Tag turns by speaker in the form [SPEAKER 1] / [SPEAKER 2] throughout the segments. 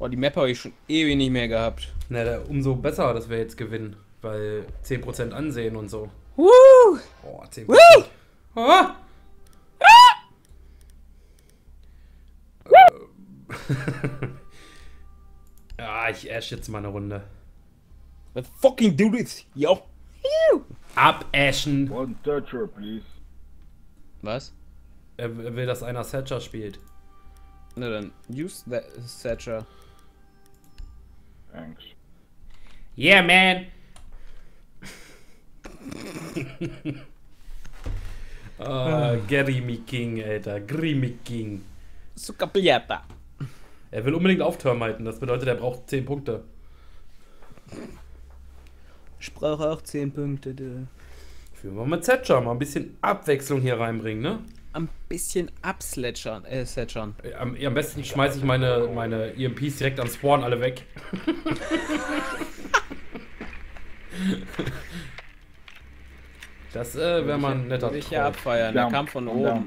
[SPEAKER 1] Boah, die Map habe ich schon ewig nicht mehr gehabt.
[SPEAKER 2] Na, umso besser, dass wir jetzt gewinnen. Weil 10% Ansehen und so.
[SPEAKER 1] Woo!
[SPEAKER 2] Boah, 10%.
[SPEAKER 1] Woo!
[SPEAKER 2] Ah! Ja, ich ash jetzt mal eine Runde.
[SPEAKER 1] Let's fucking do this, yo!
[SPEAKER 2] Abashen.
[SPEAKER 3] One Thatcher, please.
[SPEAKER 1] Was?
[SPEAKER 2] Er will, dass einer Thatcher spielt.
[SPEAKER 1] Na dann, use that Thatcher.
[SPEAKER 3] Thanks.
[SPEAKER 2] Yeah, man! Grimmy King, Alter. Grimmy King.
[SPEAKER 1] Sukapiata.
[SPEAKER 2] Er will unbedingt auf Turm halten. Das bedeutet, er braucht 10 Punkte.
[SPEAKER 1] Ich brauche auch 10 Punkte.
[SPEAKER 2] Führen wir mal Thatcher. Mal ein bisschen Abwechslung hier reinbringen, ne?
[SPEAKER 1] Ein bisschen absletschern, Thatchern.
[SPEAKER 2] Am besten schmeiße ich meine EMPs direkt am Spawn alle weg. Das wäre mal ein netter
[SPEAKER 1] Würde ich ja
[SPEAKER 2] Troll.
[SPEAKER 1] abfeiern. Der
[SPEAKER 3] Down.
[SPEAKER 1] kam von
[SPEAKER 3] Down.
[SPEAKER 1] oben.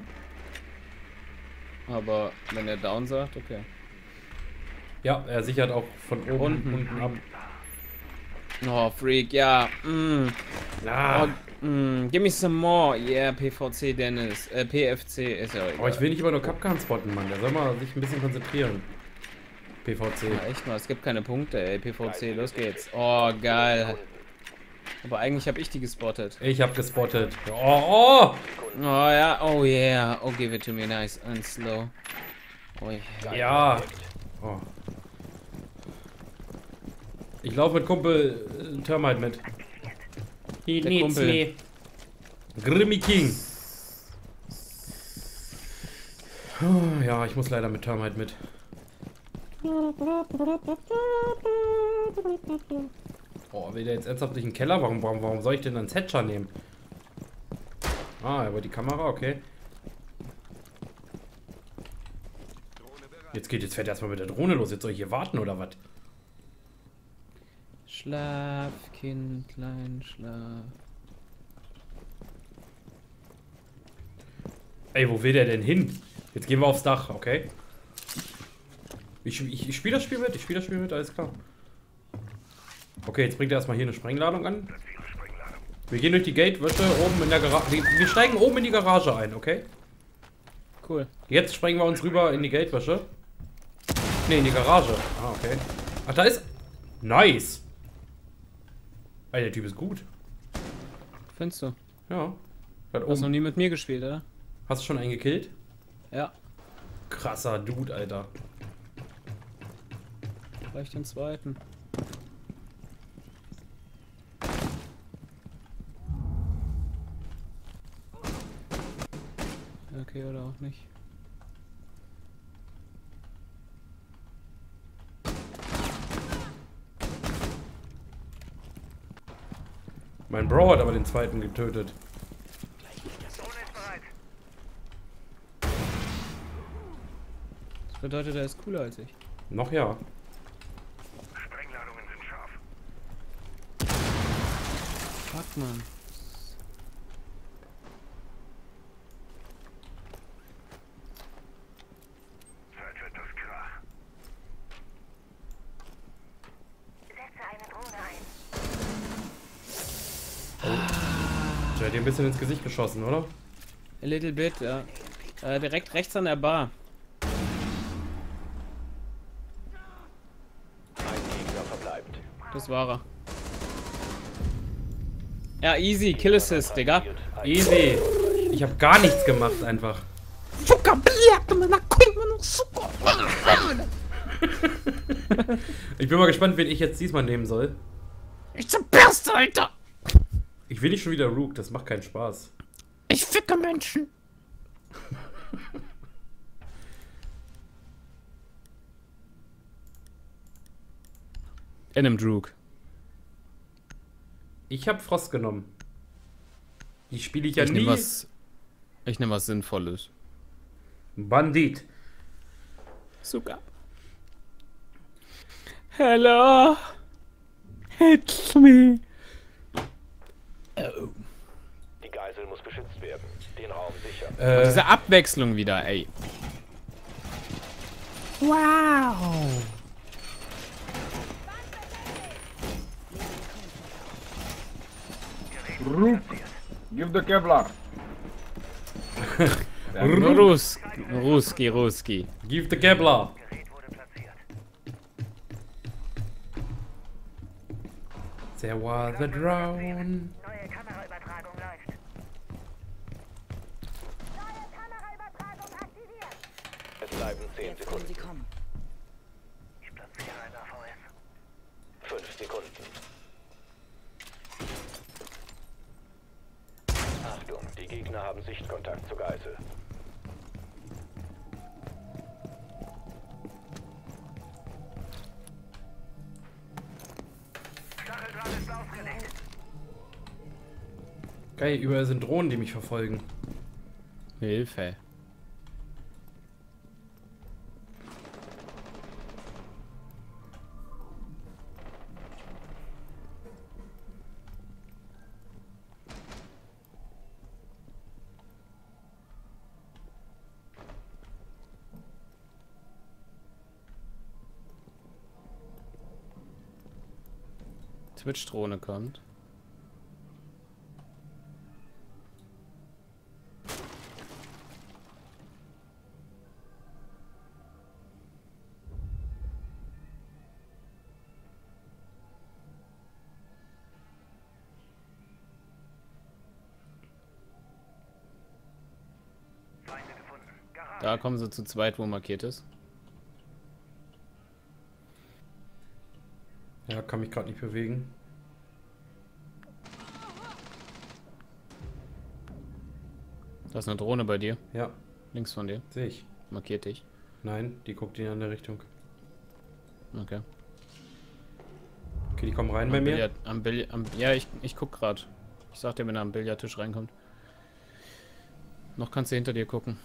[SPEAKER 1] Aber wenn er down sagt, okay.
[SPEAKER 2] Ja, er sichert auch von oben unten ab.
[SPEAKER 1] Oh, Freak, ja.
[SPEAKER 2] Ah,
[SPEAKER 1] Give me some more. Yeah, PVC Dennis. PFC ist ja egal.
[SPEAKER 2] aber ich will nicht immer nur Kapkan spotten, Mann. Der soll mal sich ein bisschen konzentrieren. PVC.
[SPEAKER 1] Ja, echt mal, es gibt keine Punkte, ey. PVC, los geht's. Oh, geil. Aber eigentlich habe ich die gespottet.
[SPEAKER 2] Ich hab gespottet. Oh, oh!
[SPEAKER 1] Oh ja, oh yeah. Oh, give it to me nice and slow. Oh yeah.
[SPEAKER 2] Ja. Oh. Ich laufe mit Kumpel Termite mit. He
[SPEAKER 1] Der
[SPEAKER 2] needs
[SPEAKER 1] Kumpel.
[SPEAKER 2] me. Grimmy King. Oh, ja, ich muss leider mit Termite mit. Oh, will der jetzt ernsthaft durch den Keller? Warum soll ich denn einen Thatcher nehmen? Ah, aber die Kamera, okay. Jetzt fährt er erstmal mit der Drohne los. Jetzt soll ich hier warten oder was?
[SPEAKER 1] Schlaf, Kindlein, schlaf.
[SPEAKER 2] Ey, wo will der denn hin? Jetzt gehen wir aufs Dach, okay? Ich spiele das Spiel mit, alles klar. Okay, jetzt bringt er erstmal hier eine Sprengladung an. Wir gehen durch die Gatewäsche oben in der Garage. Wir steigen oben in die Garage ein, okay?
[SPEAKER 1] Cool.
[SPEAKER 2] Jetzt sprengen wir uns rüber in die Gatewäsche. Ne, in die Garage. Ah, okay. Ach, da ist... Nice! Ey, der Typ ist gut.
[SPEAKER 1] Findest du?
[SPEAKER 2] Ja. Da
[SPEAKER 1] Du hast noch
[SPEAKER 2] oben.
[SPEAKER 1] nie mit mir gespielt, oder?
[SPEAKER 2] Hast du schon einen gekillt?
[SPEAKER 1] Ja.
[SPEAKER 2] Krasser Dude, Alter.
[SPEAKER 1] Vielleicht den zweiten. Okay, oder auch nicht.
[SPEAKER 2] Mein Bro hat aber den zweiten getötet.
[SPEAKER 1] Das bedeutet, er ist cooler als ich.
[SPEAKER 2] Noch ja.
[SPEAKER 4] Sprengladungen sind scharf.
[SPEAKER 1] Fuck, man.
[SPEAKER 4] Zeit für etwas Krach.
[SPEAKER 5] Setze eine Drohne ein.
[SPEAKER 2] Der hat dir ein bisschen ins Gesicht geschossen, oder?
[SPEAKER 1] A little bit, ja. Direkt rechts an der Bar. Das war er. Ja, easy. Kill Assist, Digga.
[SPEAKER 2] Easy. Ich habe gar nichts gemacht einfach. Ich bin mal gespannt, wen ich jetzt diesmal nehmen soll.
[SPEAKER 1] Ich zerberste, Alter.
[SPEAKER 2] Ich will nicht schon wieder Rook, das macht keinen Spaß.
[SPEAKER 1] Ich ficke Menschen. Enem Droog.
[SPEAKER 2] Ich habe Frost genommen. Die spiele ich ja
[SPEAKER 1] Ich
[SPEAKER 2] nie.
[SPEAKER 1] nehm was Sinnvolles.
[SPEAKER 2] Bandit.
[SPEAKER 1] Sogar. Hello. It's me. Oh.
[SPEAKER 4] Die Geisel muss beschützt werden. Den Raum sichern.
[SPEAKER 1] Diese Abwechslung wieder, ey. Wow.
[SPEAKER 3] Rook, give the Kevlar.
[SPEAKER 1] Ruski.
[SPEAKER 2] Give the Kevlar. There was a drone.
[SPEAKER 5] Neue Kameraübertragung läuft. Neue Kameraübertragung aktiviert.
[SPEAKER 4] Es bleiben 10
[SPEAKER 6] Jetzt können
[SPEAKER 4] Sekunden.
[SPEAKER 6] sie kommen.
[SPEAKER 5] Ich platziere ein AVS.
[SPEAKER 4] 5 Sekunden. Achtung, die Gegner haben Sichtkontakt zur Geißel.
[SPEAKER 5] Stacheldraht ist aufgelegt.
[SPEAKER 2] Geil, überall sind Drohnen, die mich verfolgen.
[SPEAKER 1] Hilfe. Twitch-Drohne kommt.
[SPEAKER 5] Feinde gefunden. Garage.
[SPEAKER 1] Da kommen sie zu zweit, wo markiert ist.
[SPEAKER 2] Ja, kann mich gerade nicht bewegen.
[SPEAKER 1] Da ist eine Drohne bei dir.
[SPEAKER 2] Ja,
[SPEAKER 1] Links von dir.
[SPEAKER 2] sehe ich.
[SPEAKER 1] Markiert dich.
[SPEAKER 2] Nein, die guckt in eine andere Richtung.
[SPEAKER 1] Okay.
[SPEAKER 2] Okay, die kommen rein bei mir.
[SPEAKER 1] Ja, ich guck grad. Ich sag dir, wenn er am Billardtisch reinkommt. Noch kannst du hinter dir gucken.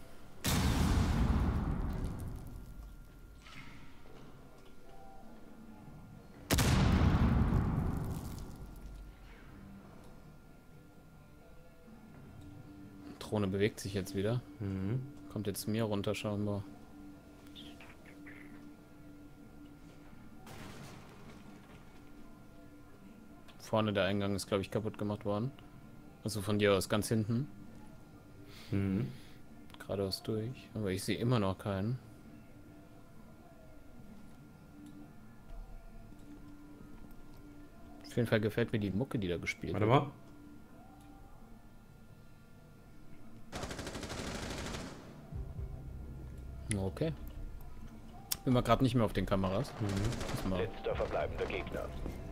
[SPEAKER 1] Drohne bewegt sich jetzt wieder.
[SPEAKER 2] Mhm.
[SPEAKER 1] Kommt jetzt zu mir runter, scheinbar. Vorne der Eingang ist, glaube ich, kaputt gemacht worden. Also von dir aus ganz hinten.
[SPEAKER 2] Mhm.
[SPEAKER 1] Geradeaus durch. Aber ich sehe immer noch keinen. Auf jeden Fall gefällt mir die Mucke, die da gespielt
[SPEAKER 2] Warte
[SPEAKER 1] wird.
[SPEAKER 2] mal.
[SPEAKER 1] Okay. Bin mal gerade nicht mehr auf den Kameras. Muss mal.
[SPEAKER 4] Letzter verbleibender Gegner.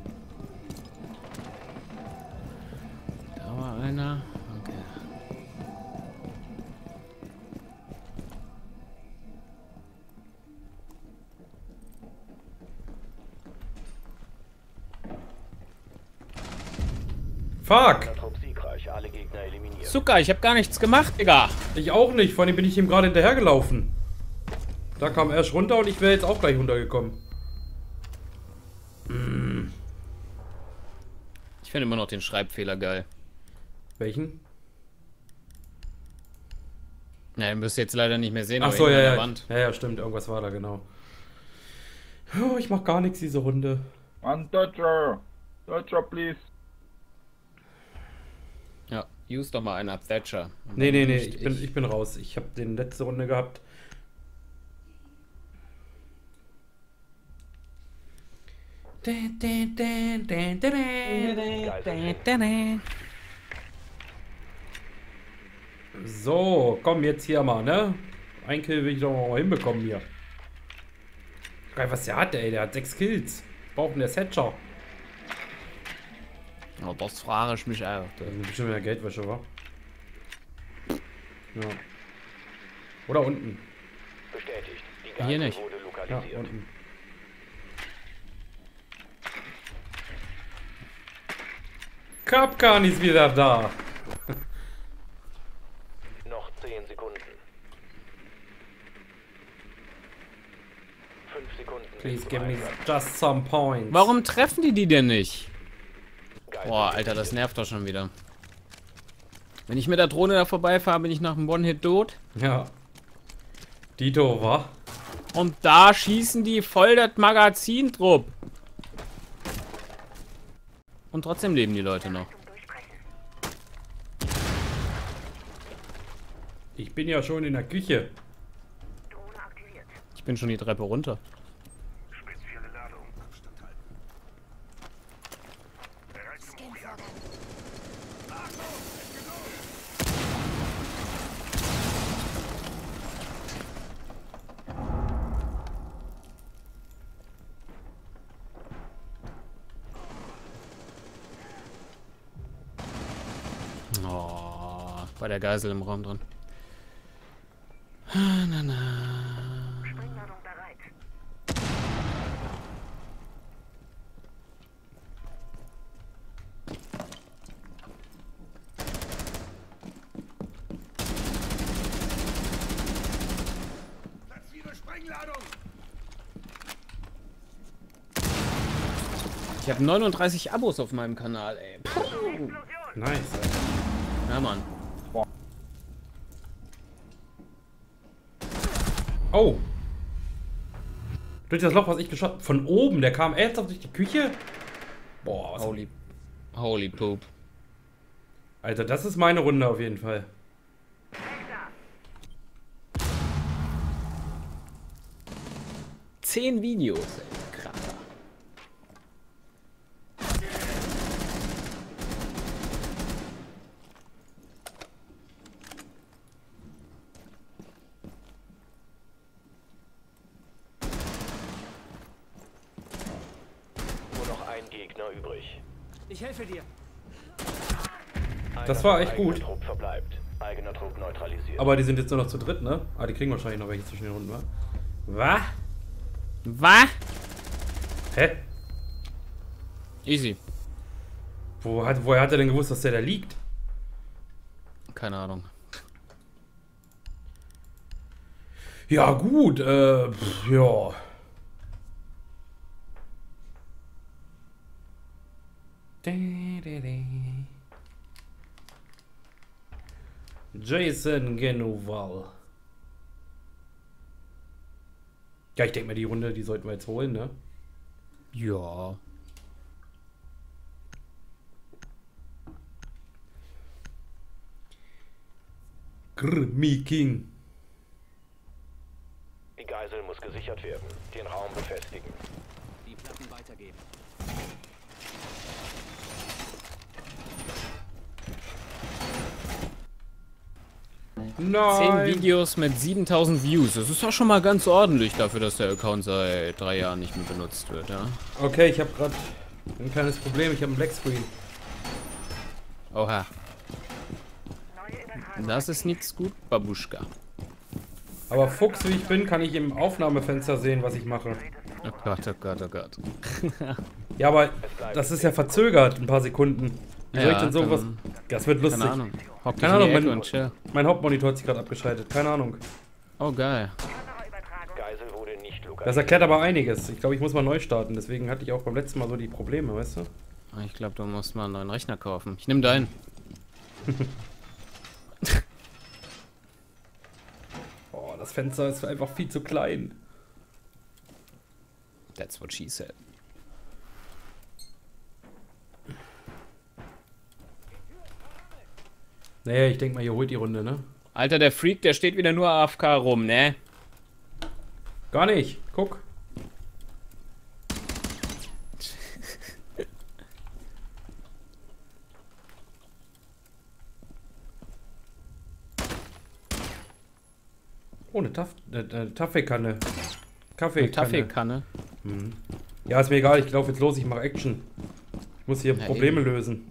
[SPEAKER 1] Da war einer. Okay.
[SPEAKER 2] Fuck!
[SPEAKER 4] Der Trupp siegreich, alle Gegner eliminiert.
[SPEAKER 1] Zucker, ich habe gar nichts gemacht, Digga.
[SPEAKER 2] Ich auch nicht, vor allem bin ich ihm gerade hinterhergelaufen. Da kam er erst runter und ich wäre jetzt auch gleich runtergekommen.
[SPEAKER 1] Ich finde immer noch den Schreibfehler geil.
[SPEAKER 2] Welchen?
[SPEAKER 1] Na, den müsst ihr jetzt leider nicht mehr sehen.
[SPEAKER 2] Ach
[SPEAKER 1] aber
[SPEAKER 2] so,
[SPEAKER 1] hinten
[SPEAKER 2] ja,
[SPEAKER 1] an der
[SPEAKER 2] ja.
[SPEAKER 1] Wand.
[SPEAKER 2] Ja, stimmt, irgendwas war da, genau. Oh, ich mach gar nichts diese Runde.
[SPEAKER 3] One toucher. Toucher, please.
[SPEAKER 1] Ja, use doch mal einen ab Thatcher. Und
[SPEAKER 2] Nee,
[SPEAKER 1] dann
[SPEAKER 2] nee, nee,
[SPEAKER 1] nicht
[SPEAKER 2] ich bin raus. Ich habe den letzte Runde gehabt. So, komm jetzt hier mal, ne? Ein Kill will ich doch mal hinbekommen hier. Geil, was der hat, ey. Der hat 6 Kills. Brauchen der Thatcher.
[SPEAKER 1] Oh, das frage ich mich auch.
[SPEAKER 2] Das ist bestimmt wieder Geldwäsche, wa? Ja. Oder unten.
[SPEAKER 4] Bestätigt. Die
[SPEAKER 1] Hier
[SPEAKER 4] Geißel
[SPEAKER 1] nicht.
[SPEAKER 4] wurde
[SPEAKER 2] Ja,
[SPEAKER 4] lokalisiert.
[SPEAKER 2] unten. Kapkan ist wieder da.
[SPEAKER 4] Noch 10 Sekunden. 5 Sekunden.
[SPEAKER 2] Please
[SPEAKER 4] bis
[SPEAKER 2] give
[SPEAKER 4] zum
[SPEAKER 2] me
[SPEAKER 4] Einsatz.
[SPEAKER 2] just some points.
[SPEAKER 1] Warum treffen die denn nicht?
[SPEAKER 4] Geißel
[SPEAKER 1] Boah, Alter, das nervt doch schon wieder. Wenn ich mit der Drohne da vorbeifahre, bin ich nach einem One-Hit tot.
[SPEAKER 2] Ja. Dito, wa?
[SPEAKER 1] Und da schießen die voll das Magazintrupp. Und trotzdem leben die Leute noch.
[SPEAKER 5] Zum Durchbrechen.
[SPEAKER 2] Ich bin ja schon in der Küche.
[SPEAKER 5] Drohne aktiviert.
[SPEAKER 1] Ich bin schon die Treppe runter.
[SPEAKER 5] Spezielle Ladung. Abstand halten. Bereit zum Hochjagen.
[SPEAKER 1] Oh, bei der Geisel im Raum drin. Na, na.
[SPEAKER 5] Sprengladung bereit.
[SPEAKER 1] Ich habe 39 Abos auf meinem Kanal, ey. Puh.
[SPEAKER 5] Explosion.
[SPEAKER 2] Nice.
[SPEAKER 1] Ja, Mann.
[SPEAKER 2] Oh. Durch das Loch, was ich geschossen habe. Von oben, der kam ernsthaft durch die Küche. Boah, was
[SPEAKER 1] Holy poop.
[SPEAKER 2] Alter, das ist meine Runde auf jeden Fall.
[SPEAKER 5] Hektar.
[SPEAKER 1] 10 Videos, ey. Krass.
[SPEAKER 4] Nur noch ein Gegner übrig.
[SPEAKER 6] Ich helfe dir.
[SPEAKER 4] Einer
[SPEAKER 2] Das war
[SPEAKER 4] von
[SPEAKER 2] echt
[SPEAKER 4] eigener
[SPEAKER 2] gut.
[SPEAKER 4] Trupp verbleibt. Eigener Trupp neutralisiert.
[SPEAKER 2] Aber die sind jetzt nur noch zu dritt, ne? Ah, die kriegen wahrscheinlich noch welche zwischen den Runden, wa? Was?
[SPEAKER 1] Was?
[SPEAKER 2] Hä?
[SPEAKER 1] Easy.
[SPEAKER 2] Woher hat er denn gewusst, dass der da liegt?
[SPEAKER 1] Keine Ahnung.
[SPEAKER 2] Ja, gut, ja. Jason Genoval. Ja, ich denke mal, die Runde, die sollten wir jetzt holen, ne?
[SPEAKER 1] Ja.
[SPEAKER 2] Grr, me King.
[SPEAKER 4] Die Geisel muss gesichert werden. Den Raum befestigen.
[SPEAKER 6] Die Platten weitergeben.
[SPEAKER 2] Nein.
[SPEAKER 1] 10 Videos mit 7000 Views. Das ist ja schon mal ganz ordentlich dafür, dass der Account seit 3 Jahren nicht mehr benutzt wird, ja.
[SPEAKER 2] Okay, ich habe gerade ein kleines Problem. Ich habe einen Blackscreen.
[SPEAKER 1] Oha.
[SPEAKER 5] Neue Übertragung.
[SPEAKER 1] Das ist nichts gut, Babuschka.
[SPEAKER 2] Aber Fuchs, wie ich bin, kann ich im Aufnahmefenster sehen, was ich mache.
[SPEAKER 1] Oh Gott, oh Gott, oh Gott.
[SPEAKER 2] Ja, aber das ist ja verzögert, ein paar Sekunden. Wie soll ich denn sowas...
[SPEAKER 1] dann-
[SPEAKER 2] Das wird lustig.
[SPEAKER 1] Keine Ahnung. Hock dich
[SPEAKER 2] Keine
[SPEAKER 1] in die
[SPEAKER 2] Ahnung,
[SPEAKER 1] Ecke
[SPEAKER 2] mein-
[SPEAKER 1] und chill.
[SPEAKER 2] Mein Hauptmonitor hat sich gerade abgeschaltet. Keine Ahnung.
[SPEAKER 1] Oh, geil.
[SPEAKER 5] Kameraübertragung.
[SPEAKER 4] Geisel wurde nicht
[SPEAKER 2] Das
[SPEAKER 4] lokalisiert.
[SPEAKER 2] erklärt aber einiges. Ich glaube, ich muss mal neu starten. Deswegen hatte ich auch beim letzten Mal so die Probleme, weißt du?
[SPEAKER 1] Ich glaube, du musst mal einen neuen Rechner kaufen. Ich nehme deinen.
[SPEAKER 2] Oh, das Fenster ist einfach viel zu klein.
[SPEAKER 1] That's what she said.
[SPEAKER 2] Nee, ich denke mal, ihr holt die Runde, ne?
[SPEAKER 1] Alter, der Freak, der steht wieder nur AFK rum, ne?
[SPEAKER 2] Gar nicht. Guck. Oh, eine Kaffeekanne. Kaffeekanne.
[SPEAKER 1] Kaffeekanne.
[SPEAKER 2] Ja, ist mir egal. Ich laufe jetzt los. Ich mache Action. Ich muss hier
[SPEAKER 1] Ja,
[SPEAKER 2] Probleme
[SPEAKER 1] eben.
[SPEAKER 2] lösen.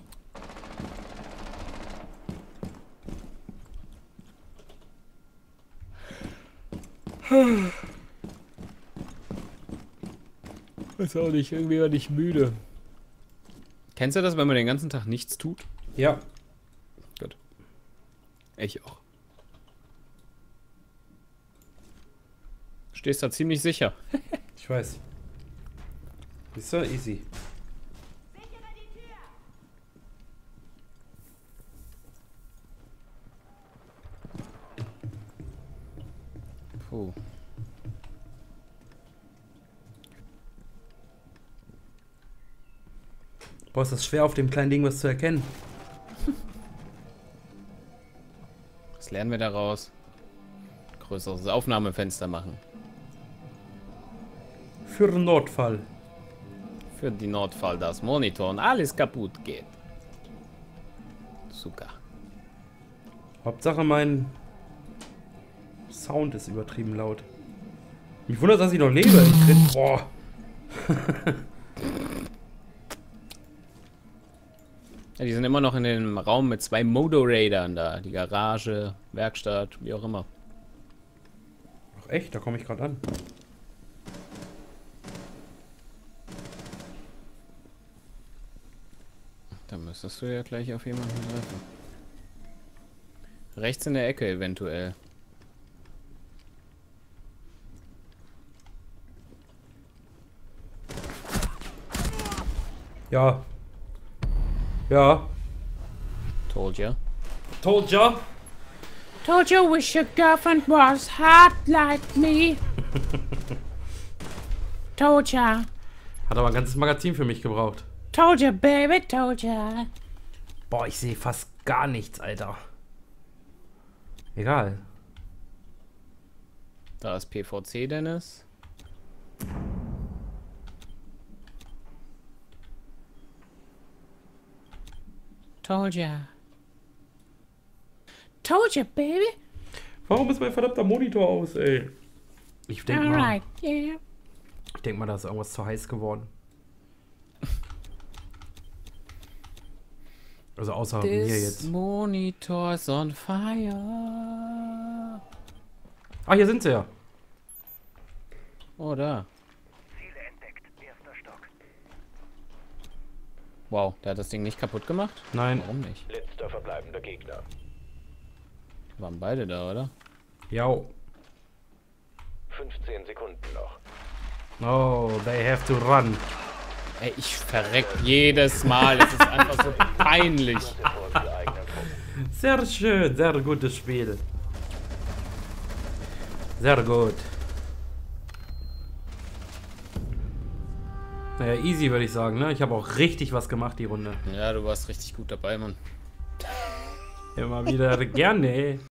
[SPEAKER 1] Weiß auch nicht, irgendwie war ich müde. Kennst du das, wenn man den ganzen Tag nichts tut?
[SPEAKER 2] Ja.
[SPEAKER 1] Gut. Ich auch. Stehst da ziemlich sicher.
[SPEAKER 2] Ich weiß. Ist so easy.
[SPEAKER 1] Puh.
[SPEAKER 2] Boah, ist das schwer auf dem kleinen Ding was zu erkennen.
[SPEAKER 1] Was Was lernen wir daraus? Größeres Aufnahmefenster machen.
[SPEAKER 2] Für den Notfall.
[SPEAKER 1] Für die Notfall, dass Monitor und alles kaputt geht. Super.
[SPEAKER 2] Hauptsache mein Sound ist übertrieben laut. Mich wundert, dass ich noch lebe. Ich bin, boah.
[SPEAKER 1] Ja, die sind immer noch in dem Raum mit 2 Modo-Raidern da. Die Garage, Werkstatt, wie auch immer.
[SPEAKER 2] Ach echt? Da komme ich gerade an.
[SPEAKER 1] Da müsstest du ja gleich auf jemanden treffen. Rechts in der Ecke eventuell.
[SPEAKER 2] Ja. Ja.
[SPEAKER 1] Told ya.
[SPEAKER 2] Told ya.
[SPEAKER 1] Told you wish your girlfriend was hot like me. Told ya.
[SPEAKER 2] Hat aber ein ganzes Magazin für mich gebraucht.
[SPEAKER 1] Told ya, baby, told ya.
[SPEAKER 2] Boah, ich sehe fast gar nichts, Alter. Egal.
[SPEAKER 1] Da ist PVC, Dennis. Told ya. Told ya, baby.
[SPEAKER 2] Warum ist mein verdammter Monitor aus, ey? Ich denke mal,
[SPEAKER 1] Alright, yeah.
[SPEAKER 2] ich denk mal, da ist irgendwas zu heiß geworden. Also außer mir
[SPEAKER 1] This
[SPEAKER 2] jetzt.
[SPEAKER 1] monitor's on fire.
[SPEAKER 2] Ah, hier sind sie ja.
[SPEAKER 1] Oh, da.
[SPEAKER 5] Ziele entdeckt. Erster Stock.
[SPEAKER 1] Wow, der hat das Ding nicht kaputt gemacht?
[SPEAKER 2] Nein.
[SPEAKER 1] Warum nicht?
[SPEAKER 4] Letzter verbleibender Gegner.
[SPEAKER 1] Waren beide da, oder?
[SPEAKER 2] Ja.
[SPEAKER 4] 15 Sekunden noch.
[SPEAKER 2] Oh, they have to run.
[SPEAKER 1] Ey, ich verreck jedes Mal. Es ist einfach so peinlich.
[SPEAKER 4] Bevor die eigenen Truppen.
[SPEAKER 2] Sehr schön, sehr gutes Spiel. Sehr gut. Naja, easy würde ich sagen, ne? Ich habe auch richtig was gemacht, die Runde.
[SPEAKER 1] Ja, du warst richtig gut dabei, Mann.
[SPEAKER 2] Immer wieder gerne.